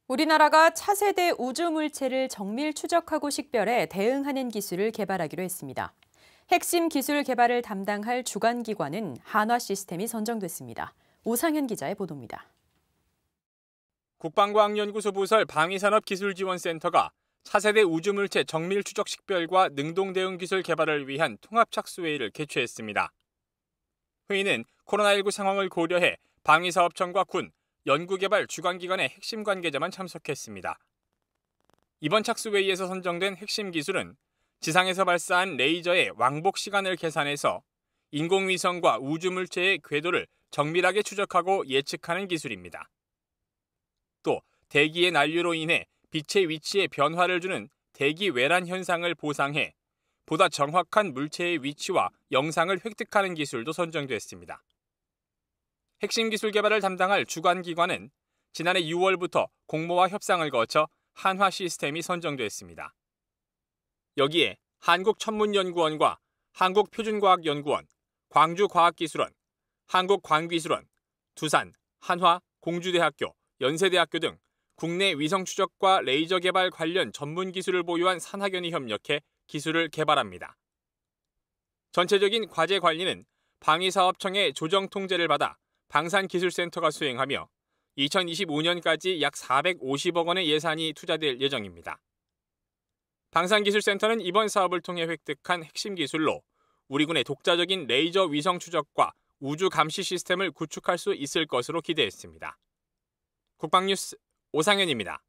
우리나라가 차세대 우주 물체를 정밀 추적하고 식별해 대응하는 기술을 개발하기로 했습니다. 핵심 기술 개발을 담당할 주관기관은 한화시스템이 선정됐습니다. 오상현 기자의 보도입니다. 국방과학연구소 부설 방위산업기술지원센터가 차세대 우주물체 정밀 추적 식별과 능동 대응 기술 개발을 위한 통합착수회의를 개최했습니다. 회의는 코로나19 상황을 고려해 방위사업청과 군, 연구개발 주관기관의 핵심 관계자만 참석했습니다. 이번 착수회의에서 선정된 핵심 기술은 지상에서 발사한 레이저의 왕복 시간을 계산해서 인공위성과 우주물체의 궤도를 정밀하게 추적하고 예측하는 기술입니다. 또 대기의 난류로 인해 빛의 위치에 변화를 주는 대기 외란 현상을 보상해 보다 정확한 물체의 위치와 영상을 획득하는 기술도 선정됐습니다. 핵심 기술 개발을 담당할 주관기관은 지난해 6월부터 공모와 협상을 거쳐 한화시스템이 선정됐습니다. 여기에 한국천문연구원과 한국표준과학연구원, 광주과학기술원, 한국광기술원, 두산, 한화, 공주대학교, 연세대학교 등 국내 위성추적과 레이저 개발 관련 전문 기술을 보유한 산학연이 협력해 기술을 개발합니다. 전체적인 과제 관리는 방위사업청의 조정 통제를 받아 방산기술센터가 수행하며 2025년까지 약 450억 원의 예산이 투자될 예정입니다. 방산기술센터는 이번 사업을 통해 획득한 핵심 기술로 우리 군의 독자적인 레이저 위성 추적과 우주 감시 시스템을 구축할 수 있을 것으로 기대했습니다. 국방뉴스 오상현입니다.